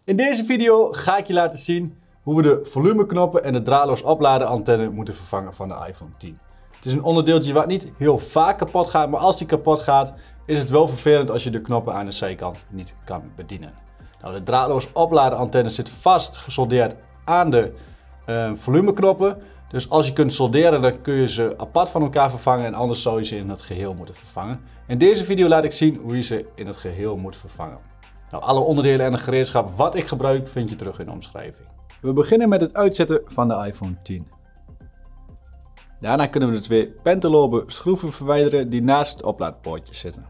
In deze video ga ik je laten zien hoe we de volumeknoppen en de draadloos opladen antenne moeten vervangen van de iPhone 10. Het is een onderdeeltje wat niet heel vaak kapot gaat, maar als die kapot gaat is het wel vervelend als je de knoppen aan de zijkant niet kan bedienen. Nou, de draadloos opladen antenne zit vast gesoldeerd aan de volumeknoppen. Dus als je kunt solderen, dan kun je ze apart van elkaar vervangen en anders zou je ze in het geheel moeten vervangen. In deze video laat ik zien hoe je ze in het geheel moet vervangen. Nou, alle onderdelen en het gereedschap wat ik gebruik vind je terug in de omschrijving. We beginnen met het uitzetten van de iPhone 10. Daarna kunnen we de twee pentelobe schroeven verwijderen die naast het oplaadpoortje zitten.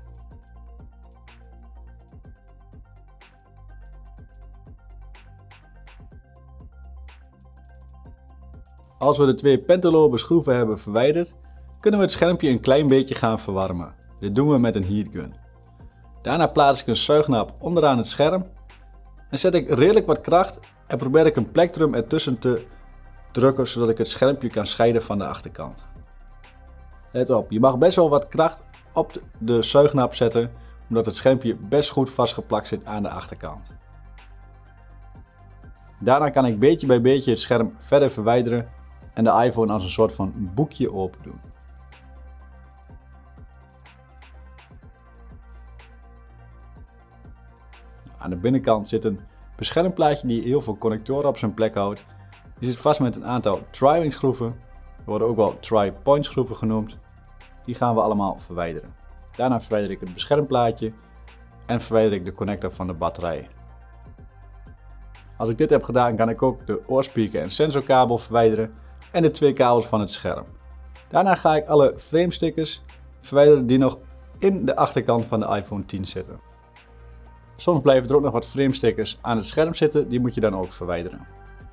Als we de twee pentelobe schroeven hebben verwijderd, kunnen we het schermpje een klein beetje gaan verwarmen. Dit doen we met een heatgun. Daarna plaats ik een zuignap onderaan het scherm en zet ik redelijk wat kracht en probeer ik een plektrum ertussen te drukken zodat ik het schermpje kan scheiden van de achterkant. Let op, je mag best wel wat kracht op de zuignap zetten omdat het schermpje best goed vastgeplakt zit aan de achterkant. Daarna kan ik beetje bij beetje het scherm verder verwijderen en de iPhone als een soort van boekje open doen. Aan de binnenkant zit een beschermplaatje die heel veel connectoren op zijn plek houdt. Die zit vast met een aantal tri-wing schroeven. Die worden ook wel tri-point schroeven genoemd. Die gaan we allemaal verwijderen. Daarna verwijder ik het beschermplaatje en verwijder ik de connector van de batterij. Als ik dit heb gedaan kan ik ook de oorspeaker en sensorkabel verwijderen en de twee kabels van het scherm. Daarna ga ik alle framestickers verwijderen die nog in de achterkant van de iPhone 10 zitten. Soms blijven er ook nog wat framestickers aan het scherm zitten, die moet je dan ook verwijderen.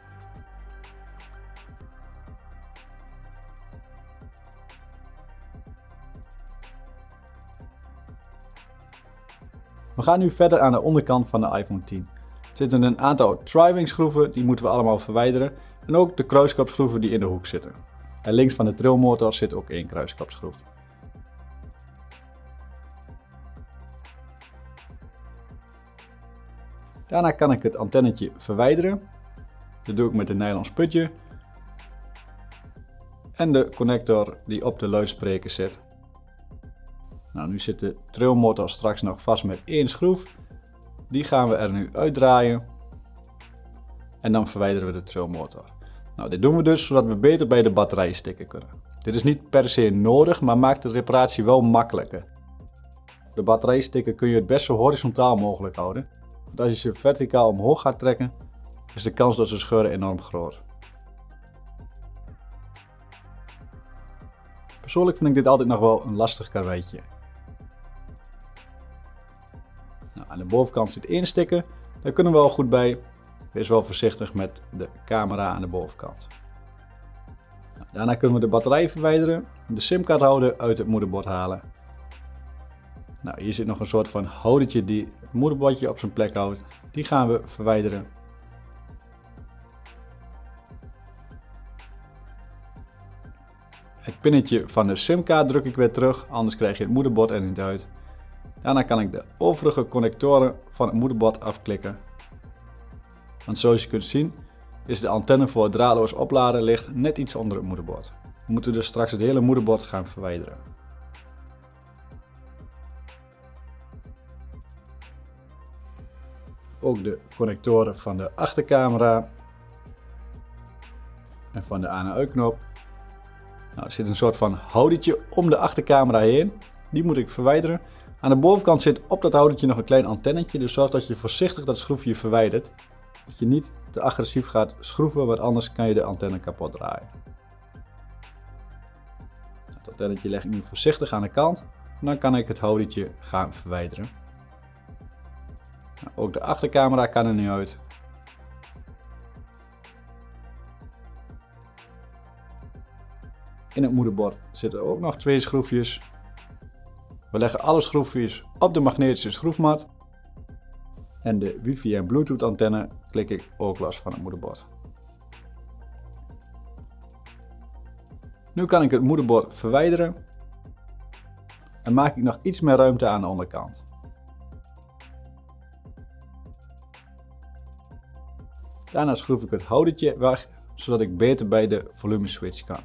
We gaan nu verder aan de onderkant van de iPhone 10. Er zitten een aantal tri-wing schroeven, die moeten we allemaal verwijderen. En ook de kruiskapschroeven die in de hoek zitten. En links van de trilmotor zit ook één kruiskapschroef. Daarna kan ik het antennetje verwijderen. Dat doe ik met een nylon sputje. En de connector die op de luidspreker zit. Nou, nu zit de trilmotor straks nog vast met één schroef. Die gaan we er nu uitdraaien. En dan verwijderen we de trilmotor. Nou, dit doen we dus zodat we beter bij de batterij stikken kunnen. Dit is niet per se nodig, maar maakt de reparatie wel makkelijker. De batterijstikken kun je het best zo horizontaal mogelijk houden. Want als je ze verticaal omhoog gaat trekken, is de kans dat ze scheuren enorm groot. Persoonlijk vind ik dit altijd nog wel een lastig karweitje. Nou, aan de bovenkant zit één sticker, daar kunnen we wel goed bij. Wees wel voorzichtig met de camera aan de bovenkant. Nou, daarna kunnen we de batterij verwijderen, de simkaarthouder uit het moederbord halen. Nou, hier zit nog een soort van houdertje die het moederbordje op zijn plek houdt. Die gaan we verwijderen. Het pinnetje van de simkaart druk ik weer terug, anders krijg je het moederbord er niet uit. Daarna kan ik de overige connectoren van het moederbord afklikken. Want zoals je kunt zien is de antenne voor het draadloos opladen ligt net iets onder het moederbord. We moeten dus straks het hele moederbord gaan verwijderen. Ook de connectoren van de achtercamera en van de aan- en uitknop. Nou, er zit een soort van houdertje om de achtercamera heen. Die moet ik verwijderen. Aan de bovenkant zit op dat houdertje nog een klein antennetje, dus zorg dat je voorzichtig dat schroefje verwijdert. Dat je niet te agressief gaat schroeven, want anders kan je de antenne kapot draaien. Het antennetje leg ik nu voorzichtig aan de kant. En dan kan ik het houdertje gaan verwijderen. Nou, ook de achtercamera kan er nu uit. In het moederbord zitten ook nog twee schroefjes. We leggen alle schroefjes op de magnetische schroefmat. En de wifi en bluetooth antenne klik ik ook los van het moederbord. Nu kan ik het moederbord verwijderen. En maak ik nog iets meer ruimte aan de onderkant. Daarna schroef ik het houdertje weg, zodat ik beter bij de volume switch kan.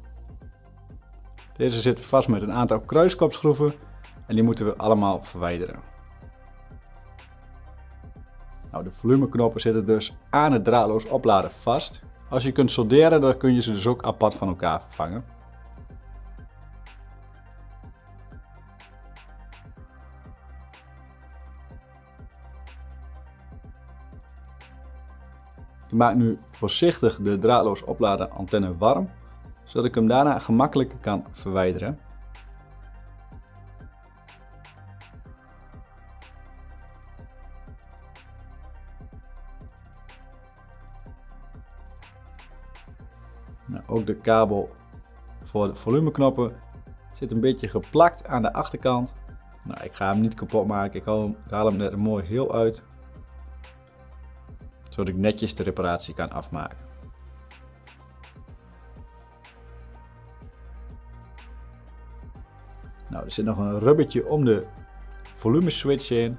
Deze zitten vast met een aantal kruiskopschroeven en die moeten we allemaal verwijderen. Nou, de volumeknoppen zitten dus aan het draadloos opladen vast. Als je kunt solderen, dan kun je ze dus ook apart van elkaar vervangen. Ik maak nu voorzichtig de draadloos opladen antenne warm, zodat ik hem daarna gemakkelijk kan verwijderen. Nou, ook de kabel voor de volumeknoppen zit een beetje geplakt aan de achterkant. Nou, ik ga hem niet kapot maken, ik haal hem er mooi heel uit, zodat ik netjes de reparatie kan afmaken. Nou, er zit nog een rubbertje om de volume switch heen.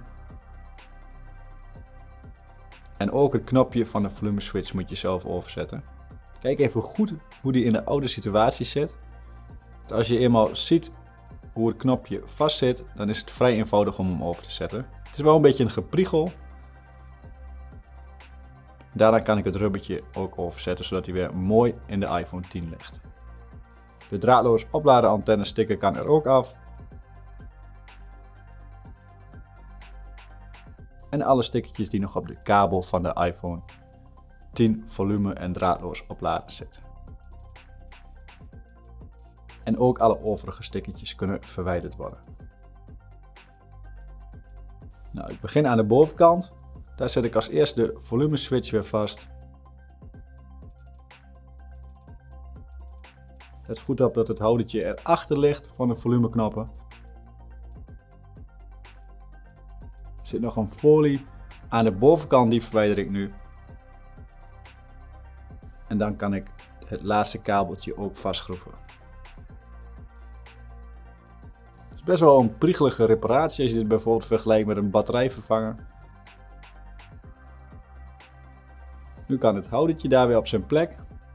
En ook het knopje van de volume switch moet je zelf overzetten. Kijk even goed hoe die in de oude situatie zit. Als je eenmaal ziet hoe het knopje vast zit, dan is het vrij eenvoudig om hem over te zetten. Het is wel een beetje een gepriegel. Daarna kan ik het rubbertje ook overzetten, zodat hij weer mooi in de iPhone 10 ligt. De draadloos opladen antenne sticker kan er ook af. En alle stickertjes die nog op de kabel van de iPhone 10 volume en draadloos opladen zitten. En ook alle overige stickertjes kunnen verwijderd worden. Nou, ik begin aan de bovenkant. Daar zet ik als eerste de volume switch weer vast. Let goed op dat het houdertje erachter ligt van de volumeknoppen. Er zit nog een folie aan de bovenkant, die verwijder ik nu. En dan kan ik het laatste kabeltje ook vastschroeven. Het is best wel een priegelige reparatie als je dit bijvoorbeeld vergelijkt met een batterijvervanger. Nu kan het houdertje daar weer op zijn plek.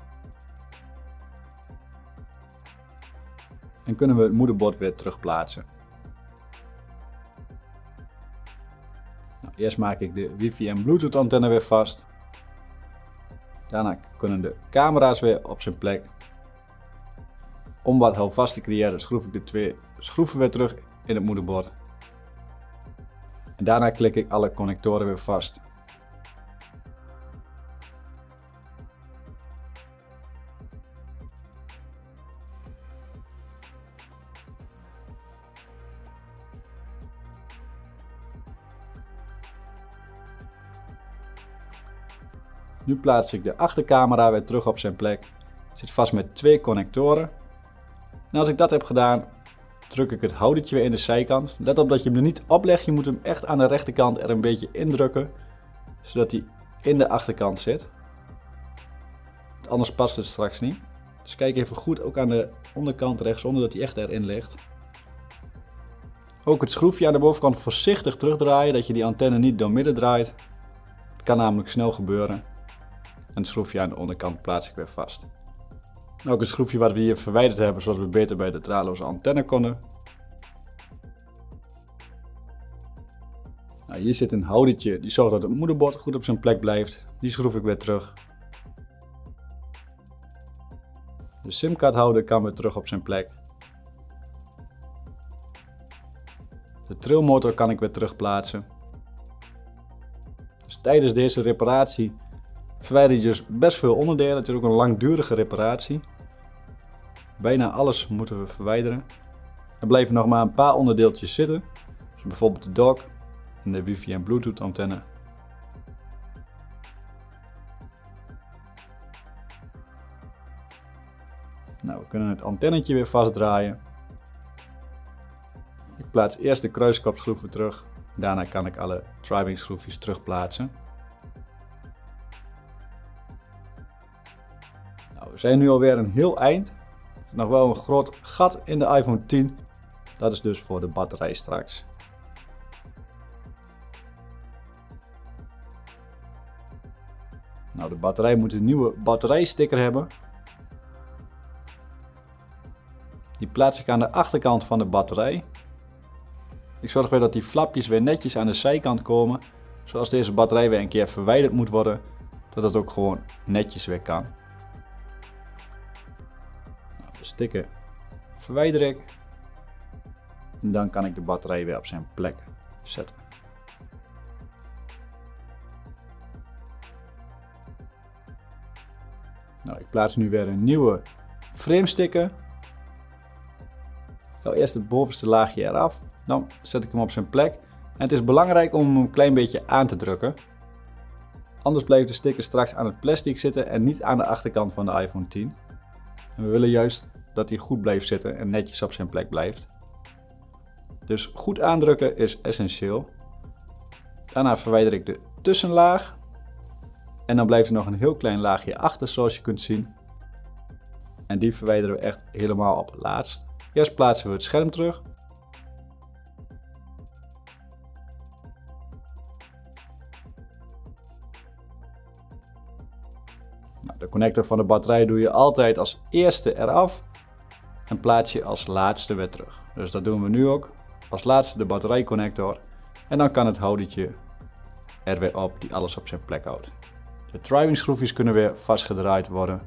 En kunnen we het moederbord weer terugplaatsen. Nou, eerst maak ik de wifi en bluetooth antenne weer vast. Daarna kunnen de camera's weer op zijn plek. Om wat houvast te creëren schroef ik de twee schroeven weer terug in het moederbord. En daarna klik ik alle connectoren weer vast. Nu plaats ik de achtercamera weer terug op zijn plek. Zit vast met twee connectoren. En als ik dat heb gedaan, druk ik het houdertje weer in de zijkant. Let op dat je hem er niet oplegt, je moet hem echt aan de rechterkant er een beetje indrukken. Zodat hij in de achterkant zit. Anders past het straks niet. Dus kijk even goed ook aan de onderkant rechtsonder dat hij echt erin ligt. Ook het schroefje aan de bovenkant voorzichtig terugdraaien, dat je die antenne niet doormidden draait. Het kan namelijk snel gebeuren. En het schroefje aan de onderkant plaats ik weer vast. Ook het schroefje wat we hier verwijderd hebben, zodat we beter bij de draadloze antenne konden. Nou, hier zit een houdertje die zorgt dat het moederbord goed op zijn plek blijft. Die schroef ik weer terug. De simkaarthouder kan weer terug op zijn plek. De trilmotor kan ik weer terug plaatsen. Dus tijdens deze reparatie verwijder je dus best veel onderdelen. Het is ook een langdurige reparatie. Bijna alles moeten we verwijderen. Er blijven nog maar een paar onderdeeltjes zitten. Dus bijvoorbeeld de dock en de wifi en bluetooth antenne. Nou, we kunnen het antennetje weer vastdraaien. Ik plaats eerst de kruiskopschroeven terug. Daarna kan ik alle driving schroefjes terugplaatsen. Nou, we zijn nu alweer een heel eind. Nog wel een groot gat in de iPhone 10. Dat is dus voor de batterij straks. Nou, de batterij moet een nieuwe batterijsticker hebben. Die plaats ik aan de achterkant van de batterij. Ik zorg weer dat die flapjes weer netjes aan de zijkant komen. Zoals deze batterij weer een keer verwijderd moet worden. Dat het ook gewoon netjes weer kan. Nou, de sticker verwijder ik. En dan kan ik de batterij weer op zijn plek zetten. Nou, ik plaats nu weer een nieuwe frame sticker. Ik haal eerst het bovenste laagje eraf. Dan zet ik hem op zijn plek. En het is belangrijk om hem een klein beetje aan te drukken. Anders blijft de sticker straks aan het plastic zitten en niet aan de achterkant van de iPhone 10. En we willen juist dat hij goed blijft zitten en netjes op zijn plek blijft. Dus goed aandrukken is essentieel. Daarna verwijder ik de tussenlaag. En dan blijft er nog een heel klein laagje achter, zoals je kunt zien. En die verwijderen we echt helemaal op het laatst. Eerst plaatsen we het scherm terug. Nou, de connector van de batterij doe je altijd als eerste eraf. En plaats je als laatste weer terug. Dus dat doen we nu ook. Als laatste de batterijconnector. En dan kan het houdertje er weer op die alles op zijn plek houdt. De driving schroefjes kunnen weer vastgedraaid worden.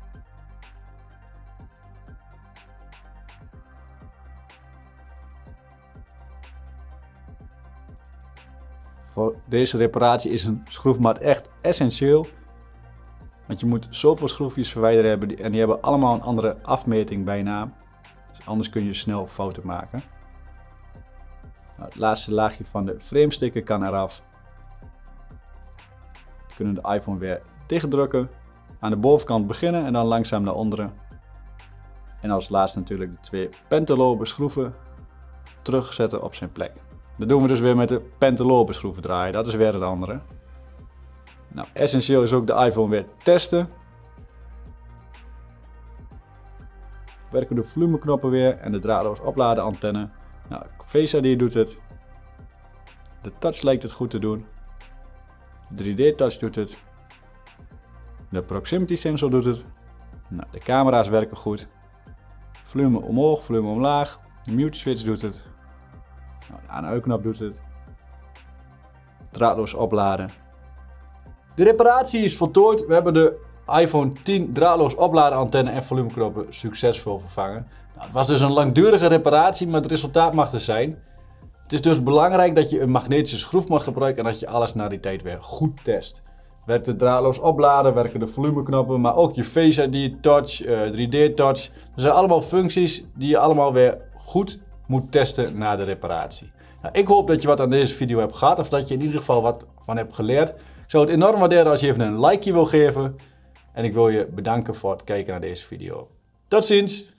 Voor deze reparatie is een schroefmat echt essentieel. Want je moet zoveel schroefjes verwijderen hebben en die hebben allemaal een andere afmeting bijna. Dus anders kun je snel fouten maken. Nou, het laatste laagje van de frame sticker kan eraf. We kunnen de iPhone weer dichtdrukken. Aan de bovenkant beginnen en dan langzaam naar onderen. En als laatste natuurlijk de twee pentalobe schroeven terugzetten op zijn plek. Dat doen we dus weer met de pentalobe schroeven draaien. Dat is weer het andere. Nou, essentieel is ook de iPhone weer testen. Werken de volumeknoppen weer en de draadloos opladen antenne. Nou, Face ID doet het. De touch lijkt het goed te doen. De 3D touch doet het. De proximity sensor doet het. Nou, de camera's werken goed. Volume omhoog, volume omlaag. De mute switch doet het. Nou, de aan-uit-knop doet het. Draadloos opladen. De reparatie is voltooid. We hebben de iPhone 10 draadloos opladen antenne en volumeknoppen succesvol vervangen. Nou, het was dus een langdurige reparatie, maar het resultaat mag er zijn. Het is dus belangrijk dat je een magnetische schroefmat gebruikt en dat je alles na die tijd weer goed test. Werkt het draadloos opladen, werken de volumeknoppen, maar ook je Face ID, Touch, 3D Touch. Dat zijn allemaal functies die je allemaal weer goed moet testen na de reparatie. Nou, ik hoop dat je wat aan deze video hebt gehad of dat je in ieder geval wat van hebt geleerd. Ik zou het enorm waarderen als je even een likeje wil geven. En ik wil je bedanken voor het kijken naar deze video. Tot ziens!